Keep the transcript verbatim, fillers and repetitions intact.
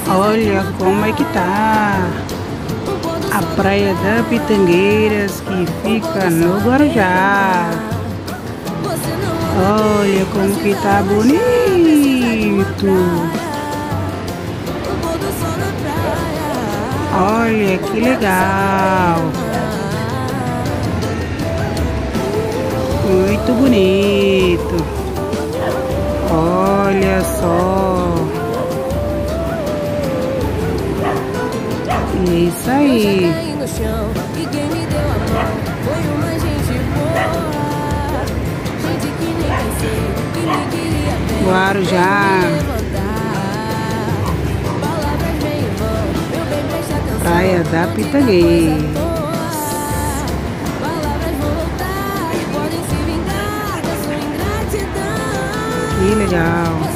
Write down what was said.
Olha como é que tá a praia da Pitangueiras, que fica no Guarujá. Olha como que tá bonito. Olha que legal. Muito bonito. Olha só. É isso aí. Guarujá. Praia da Pitangueiras. Que legal.